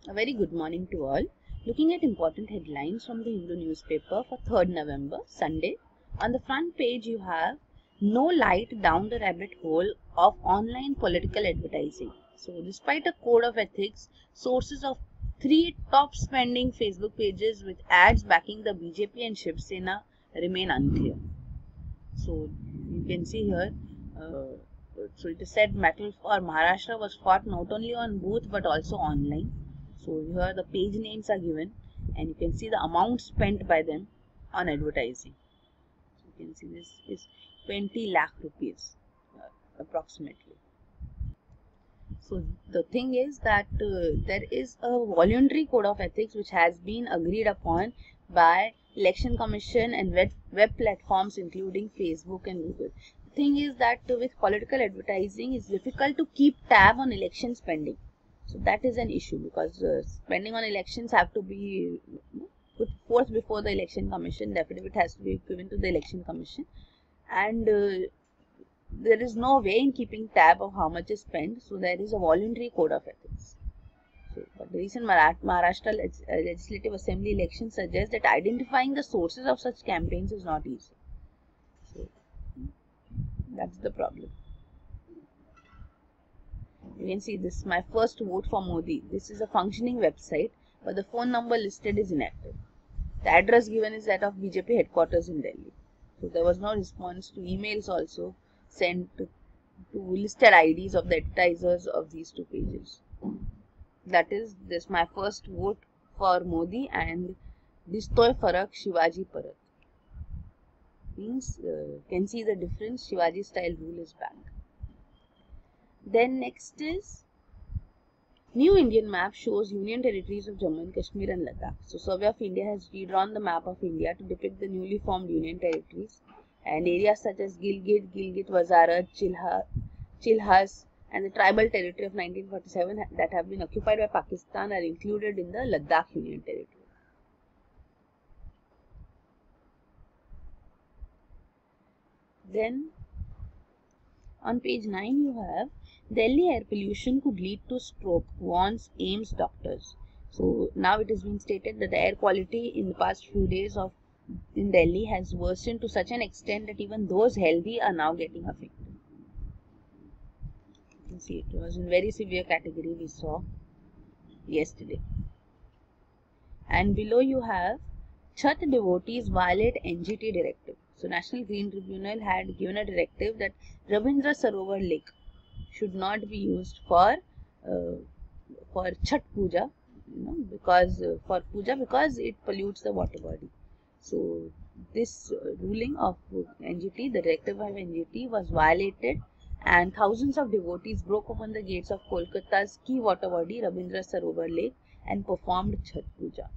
A very good morning to all. Looking at important headlines from the Hindu newspaper for 3rd November, Sunday. On the front page you have no light down the rabbit hole of online political advertising. So despite a code of ethics, sources of 3 top spending Facebook pages with ads backing the BJP and Shiv Sena remain unclear. So you can see here, so it is said battle for Maharashtra was fought not only on booth but also online. So here the page names are given and you can see the amount spent by them on advertising. So you can see this is 20 lakh rupees approximately. So the thing is that there is a voluntary code of ethics which has been agreed upon by Election Commission and web platforms including Facebook and Google. The thing is that with political advertising it's difficult to keep tab on election spending. So that is an issue because spending on elections have to be put forth before the Election Commission. The affidavit has to be given to the Election Commission, and there is no way in keeping tab of how much is spent. So there is a voluntary code of ethics. So, but the recent Maharashtra Legislative Assembly election suggests that identifying the sources of such campaigns is not easy. So that's the problem. You can see this, my first vote for Modi. This is a functioning website, but the phone number listed is inactive. The address given is that of BJP headquarters in Delhi. So there was no response to emails also sent to listed IDs of the advertisers of these 2 pages. That is this my first vote for Modi and Distoy Farak Shivaji Parat. Means can see the difference. Shivaji style rule is back. Then next is new Indian map shows union territories of Jammu and Kashmir and Ladakh. So Survey of India has redrawn the map of India to depict the newly formed union territories, and areas such as Gilgit, Wazarat, Chilhas and the tribal territory of 1947 that have been occupied by Pakistan are included in the Ladakh union territory. Then on page 9 you have Delhi air pollution could lead to stroke, warns AIIMS doctors. So now it has been stated that the air quality in the past few days in Delhi has worsened to such an extent that even those healthy are now getting affected. You can see it was in very severe category we saw yesterday. And below you have Chhat devotees violate NGT directive. So National Green Tribunal had given a directive that Rabindra Sarovar Lake should not be used for Chhat Puja, because it pollutes the water body. So this ruling of NGT, the directive of NGT, was violated, and thousands of devotees broke open the gates of Kolkata's key water body, Rabindra Sarovar Lake, and performed Chhat Puja.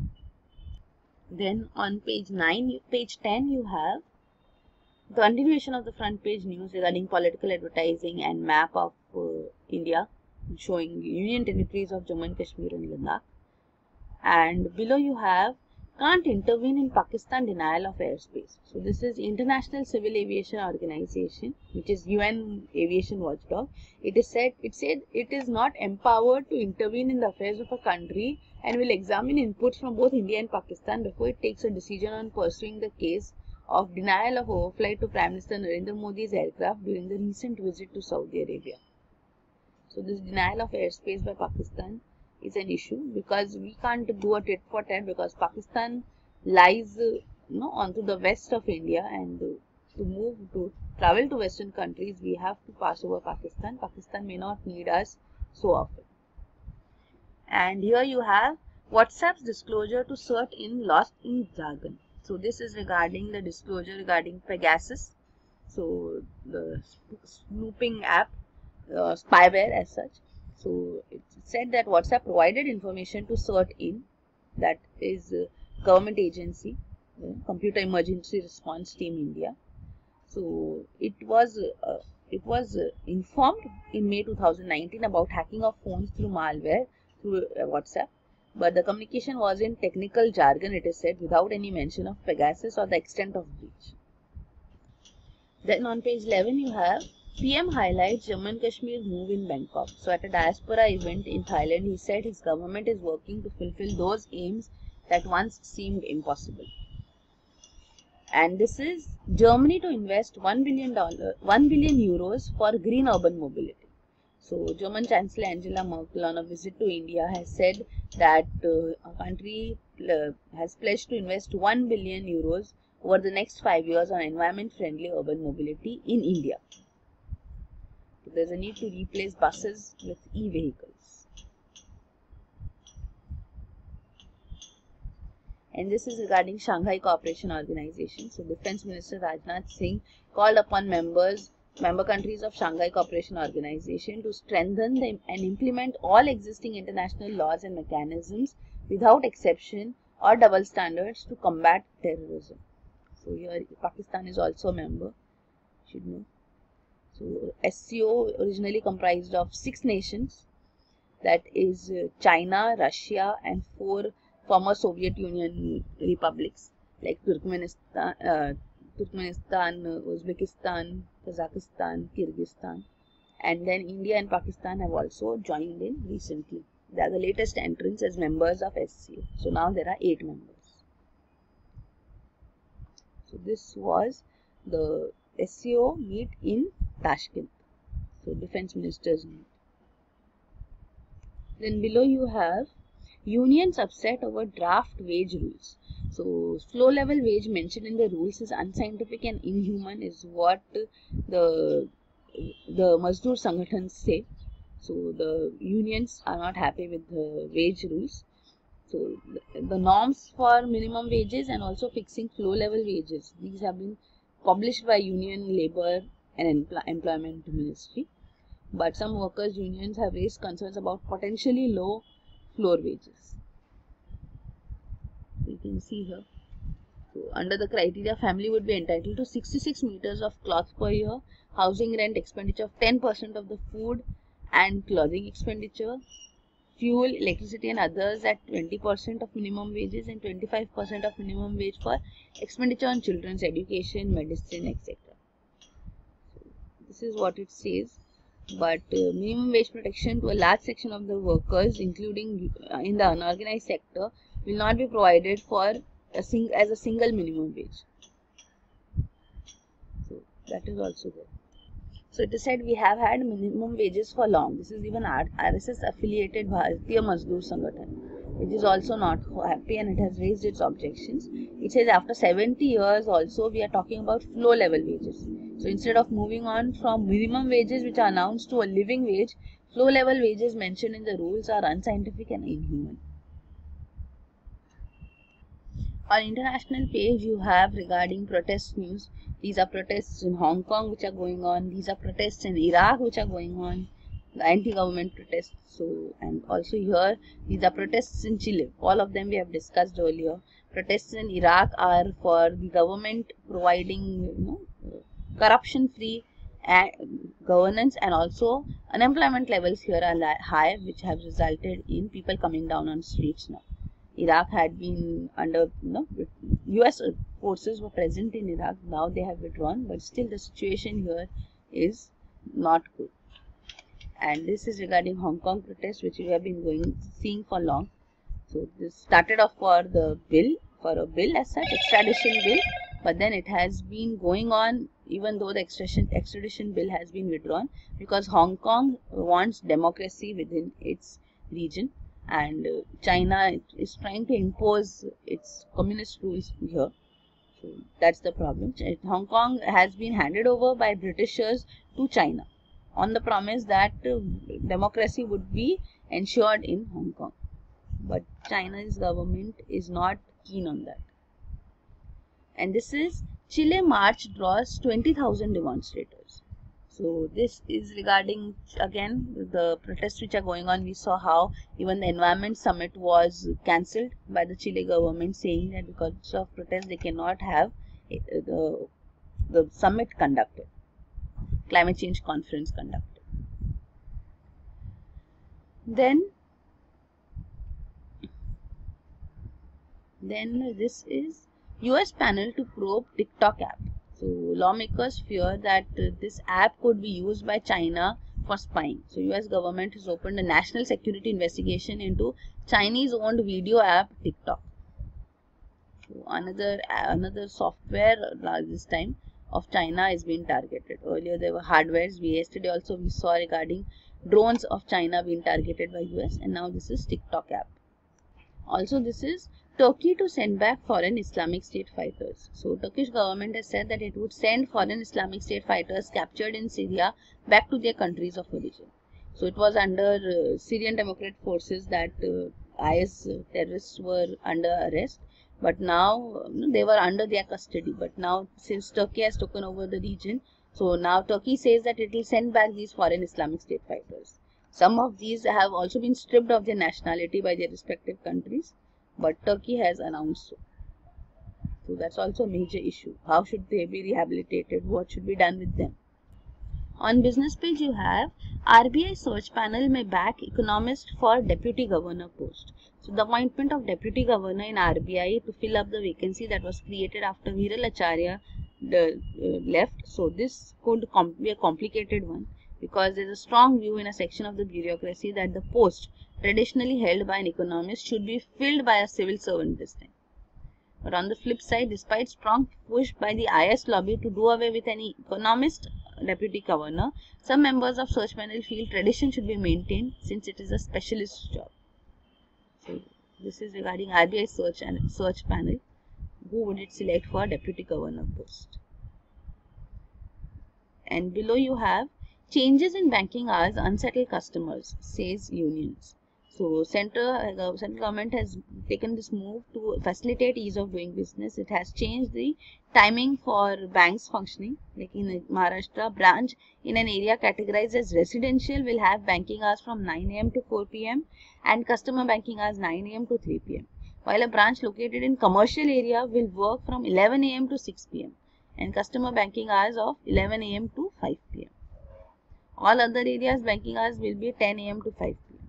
Then on page 10 you have the continuation of the front page news regarding political advertising and map of India showing union territories of Jammu and Kashmir and Ladakh. And below you have can't intervene in Pakistan denial of airspace. So this is International Civil Aviation Organization, which is UN aviation watchdog. It said it is not empowered to intervene in the affairs of a country and will examine inputs from both India and Pakistan before it takes a decision on pursuing the case of denial of overflight to Prime Minister Narendra Modi's aircraft during the recent visit to Saudi Arabia. So this denial of airspace by Pakistan is an issue because we can't do a tit for tat because Pakistan lies onto the west of India, and to travel to western countries we have to pass over Pakistan. Pakistan may not need us so often. And here you have WhatsApp's disclosure to cert in lost in jargon. So this is regarding the disclosure regarding Pegasus. So the snooping app, spyware as such. So it said that WhatsApp provided information to CERT-IN, that is government agency, Computer Emergency Response Team India. So it was informed in May 2019 about hacking of phones through malware through WhatsApp. But the communication was in technical jargon, it is said, without any mention of Pegasus or the extent of breach. Then on page 11 you have PM highlights Jammu and Kashmir move in Bangkok. So at a diaspora event in Thailand, he said his government is working to fulfill those aims that once seemed impossible. And this is Germany to invest $1 billion for green urban mobility. So German Chancellor Angela Merkel on a visit to India has said that our country has pledged to invest 1 billion euros over the next 5 years on environment-friendly urban mobility in India. So there's a need to replace buses with e-vehicles. And this is regarding Shanghai Cooperation Organization. So Defense Minister Rajnath Singh called upon member countries of Shanghai Cooperation Organization to strengthen and implement all existing international laws and mechanisms without exception or double standards to combat terrorism. So here Pakistan is also a member, should know. So SCO originally comprised of 6 nations, that is China, Russia and 4 former Soviet Union republics like Turkmenistan, Uzbekistan, Kazakhstan, Kyrgyzstan, and then India and Pakistan have also joined in recently. They are the latest entrants as members of SCO. So now there are 8 members. So this was the SCO meet in Tashkent. So defense ministers meet. Then below you have unions upset over draft wage rules. So flow level wage mentioned in the rules is unscientific and inhuman is what the Mazdoor Sangatans say. So the unions are not happy with the wage rules. So the norms for minimum wages and also fixing flow level wages, these have been published by Union Labour and Employment Ministry. But some workers' unions have raised concerns about potentially low floor wages. You can see here. So under the criteria, family would be entitled to 66 meters of cloth per year, housing rent expenditure of 10% of the food and clothing expenditure, fuel, electricity and others at 20% of minimum wages and 25% of minimum wage for expenditure on children's education, medicine, etc. So this is what it says. But minimum wage protection to a large section of the workers, including in the unorganized sector, will not be provided for as a single minimum wage. So that is also there. So it is said we have had minimum wages for long. This is even RSS affiliated Bharatiya Mazdoor Sangathan, which is also not happy and it has raised its objections. It says after 70 years also we are talking about flow level wages. So instead of moving on from minimum wages which are announced to a living wage, flow level wages mentioned in the rules are unscientific and inhuman. On international page you have regarding protest news. These are protests in Hong Kong which are going on. These are protests in Iraq which are going on. The anti-government protests. So, and also here these are protests in Chile. All of them we have discussed earlier. Protests in Iraq are for the government providing corruption-free governance, and also unemployment levels here are high, which have resulted in people coming down on streets now. Iraq had been under, US forces were present in Iraq. Now they have withdrawn, but still the situation here is not good. And this is regarding Hong Kong protests, which we have been seeing for long. So this started off for a bill as such, extradition bill, but then it has been going on even though the extradition bill has been withdrawn, because Hong Kong wants democracy within its region. And China is trying to impose its communist rules here. So that's the problem. Hong Kong has been handed over by Britishers to China on the promise that democracy would be ensured in Hong Kong. But China's government is not keen on that. And this is Chile march draws 20,000 demonstrators. So this is regarding again the protests which are going on. We saw how even the environment summit was cancelled by the Chile government, saying that because of protests they cannot have the summit conducted, climate change conference conducted. Then this is US panel to probe TikTok app. So lawmakers fear that this app could be used by China for spying. So US government has opened a national security investigation into Chinese owned video app TikTok. So another software this time of China is being targeted. Earlier there were hardwares. Yesterday also we saw regarding drones of China being targeted by US, and now this is TikTok app. Also, this is Turkey to send back foreign Islamic State fighters. So Turkish government has said that it would send foreign Islamic State fighters captured in Syria back to their countries of origin. So it was under Syrian Democrat forces that IS terrorists were under arrest, but now they were under their custody. But now, since Turkey has taken over the region, so now Turkey says that it will send back these foreign Islamic State fighters. Some of these have also been stripped of their nationality by their respective countries, but Turkey has announced so. So that's also a major issue. How should they be rehabilitated? What should be done with them? On business page you have RBI search panel may back economist for deputy governor post. So the appointment of deputy governor in RBI to fill up the vacancy that was created after Viral Acharya left. So this could be a complicated one, because there is a strong view in a section of the bureaucracy that the post traditionally held by an economist should be filled by a civil servant this time. But on the flip side, despite strong push by the IAS lobby to do away with any economist deputy governor, some members of search panel feel tradition should be maintained since it is a specialist job. So this is regarding RBI search panel. Who would it select for deputy governor post? And below you have changes in banking hours unsettle customers, says unions. So central government has taken this move to facilitate ease of doing business. It has changed the timing for banks functioning. Like in Maharashtra, branch in an area categorized as residential will have banking hours from 9 AM to 4 PM and customer banking hours 9 AM to 3 PM. While a branch located in commercial area will work from 11 AM to 6 PM and customer banking hours of 11 AM to 5 PM. All other areas banking hours will be 10 AM to 5 PM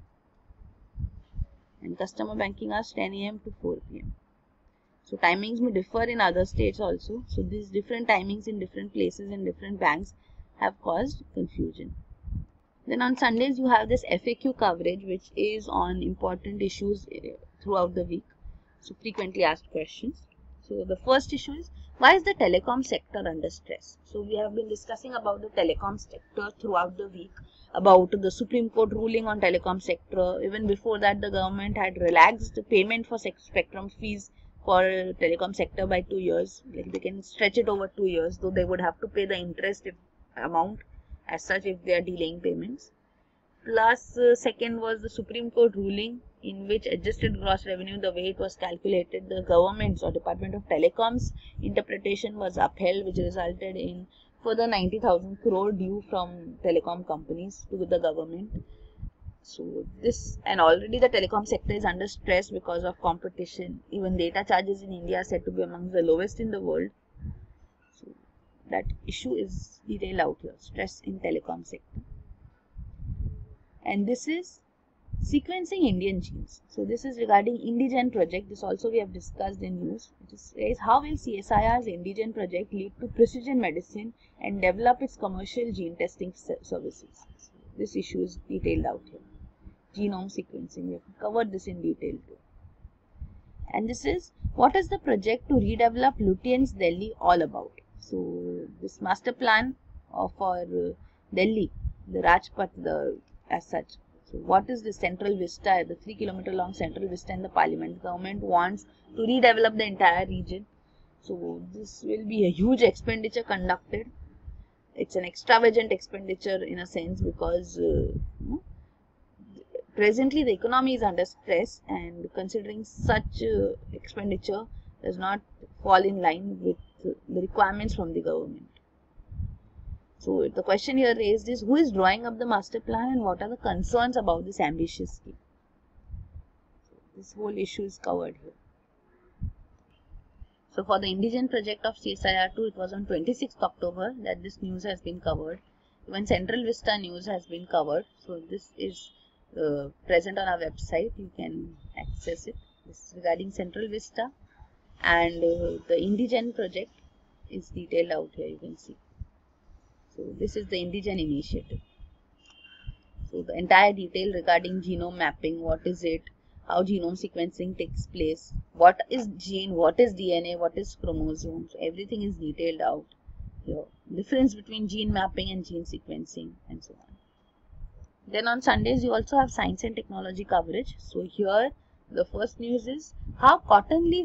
and customer banking hours 10 AM to 4 PM. So timings may differ in other states also. So these different timings in different places and different banks have caused confusion. Then on Sundays you have this FAQ coverage, which is on important issues throughout the week. So frequently asked questions. So the first issue is, why is the telecom sector under stress? So we have been discussing about the telecom sector throughout the week, about the Supreme Court ruling on telecom sector. Even before that, the government had relaxed the payment for spectrum fees for telecom sector by 2 years. Like they can stretch it over 2 years, though they would have to pay the interest amount as such if they are delaying payments. Plus, second was the Supreme Court ruling in which adjusted gross revenue, the way it was calculated, the government's or Department of Telecom's interpretation was upheld, which resulted in further 90,000 crore due from telecom companies to the government. So this, and already the telecom sector is under stress because of competition. Even data charges in India are said to be among the lowest in the world. So that issue is detailed out here, stress in telecom sector. And this is sequencing Indian genes. So this is regarding Indigen project. This also we have discussed in news. It says, how will CSIR's Indigen project lead to precision medicine and develop its commercial gene testing services? So this issue is detailed out here. Genome sequencing, we have covered this in detail too. And this is, what is the project to redevelop Lutyens Delhi all about? So this master plan for Delhi, the Rajpath, as such. So what is the Central Vista, the 3-kilometer long Central Vista in the Parliament? Government wants to redevelop the entire region. So this will be a huge expenditure conducted. It's an extravagant expenditure in a sense because presently the economy is under stress, and considering such expenditure does not fall in line with the requirements from the government. So the question here raised is, who is drawing up the master plan and what are the concerns about this ambitious scheme? So this whole issue is covered here. So for the Indigen project of CSIR2, it was on 26th October that this news has been covered. Even Central Vista news has been covered. So this is present on our website. You can access it. This is regarding Central Vista and the Indigen project. is detailed out here, you can see. So this is the indigen initiative. So the entire detail regarding genome mapping, what is it, how genome sequencing takes place, what is gene, what is DNA, what is chromosomes, everything is detailed out here. Difference between gene mapping and gene sequencing and so on. Then on Sundays you also have science and technology coverage. So here the first news is how cotton leaf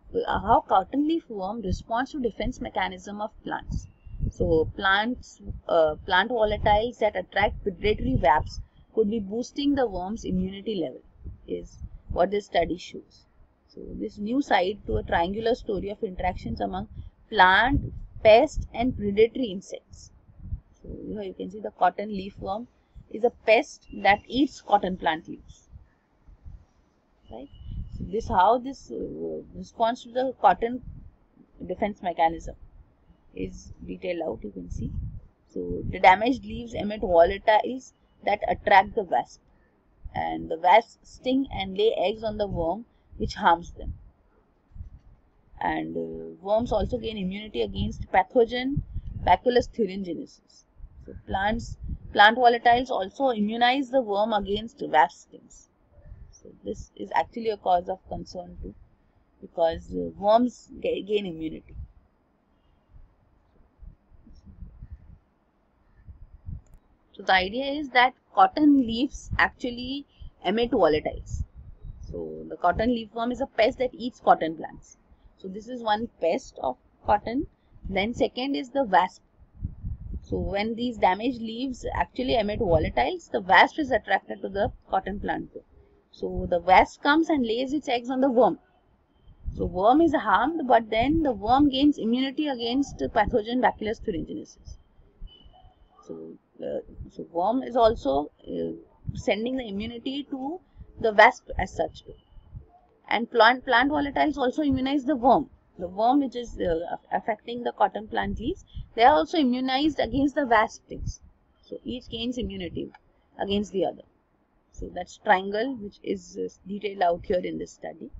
worm responds to defense mechanism of plants. So plant volatiles that attract predatory wasps could be boosting the worm's immunity level, is what this study shows. So this new side to a triangular story of interactions among plant, pest and predatory insects. So here you can see the cotton leaf worm is a pest that eats cotton plant leaves. Right? So this how this responds to the cotton defense mechanism is detailed out, you can see. So the damaged leaves emit volatiles that attract the wasp, and the wasps sting and lay eggs on the worm, which harms them. And worms also gain immunity against pathogen Bacillus thuringiensis. So plant volatiles also immunize the worm against wasp stings. So this is actually a cause of concern too, because worms gain immunity. So the idea is that cotton leaves actually emit volatiles. So the cotton leaf worm is a pest that eats cotton plants. So this is one pest of cotton. Then second is the wasp. So when these damaged leaves actually emit volatiles, the wasp is attracted to the cotton plant. So the wasp comes and lays its eggs on the worm. So worm is harmed, but then the worm gains immunity against pathogen Bacillus thuringiensis. So worm is also sending the immunity to the wasp as such. And plant volatiles also immunize the worm. The worm which is affecting the cotton plant leaves, they are also immunized against the wasp stings. So each gains immunity against the other. So that's triangle which is detailed out here in this study.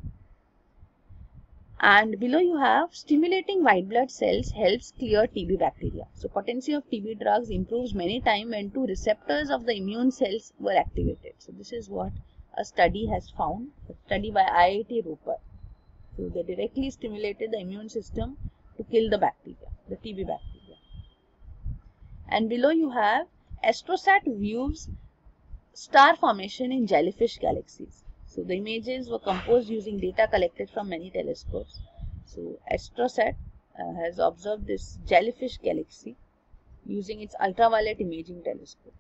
And below you have stimulating white blood cells helps clear TB bacteria. So potency of TB drugs improves many times when two receptors of the immune cells were activated. So this is what a study has found, a study by IIT Ropar. So they directly stimulated the immune system to kill the bacteria, the TB bacteria. And below you have Astrosat views star formation in jellyfish galaxies. So the images were composed using data collected from many telescopes. So Astrosat has observed this jellyfish galaxy using its ultraviolet imaging telescope.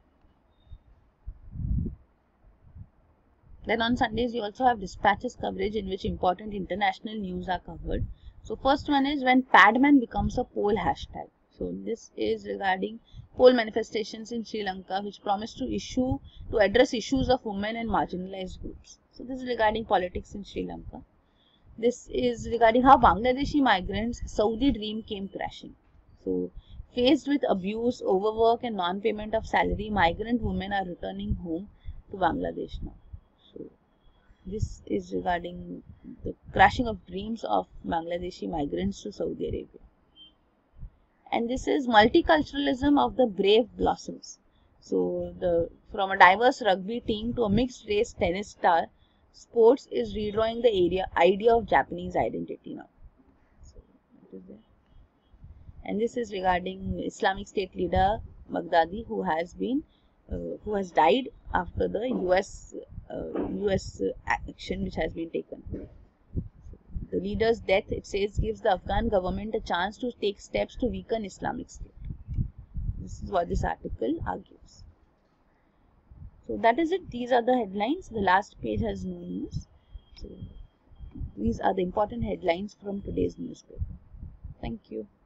Then on Sundays you also have dispatches coverage in which important international news are covered. So first one is when Padman becomes a poll hashtag. So this is regarding poll manifestations in Sri Lanka which promise to address issues of women and marginalized groups. So this is regarding politics in Sri Lanka. This is regarding how Bangladeshi migrants' Saudi dream came crashing. So faced with abuse, overwork and non-payment of salary, migrant women are returning home to Bangladesh now. So this is regarding the crashing of dreams of Bangladeshi migrants to Saudi Arabia. And this is multiculturalism of the brave blossoms. So from a diverse rugby team to a mixed race tennis star, sports is redrawing the idea of Japanese identity now. So that is there. And this is regarding Islamic State leader Baghdadi, who has died after the US action which has been taken. The leader's death, it says, gives the Afghan government a chance to take steps to weaken Islamic State. This is what this article argues. So that is it. These are the headlines. The last page has no news. So these are the important headlines from today's newspaper. Thank you.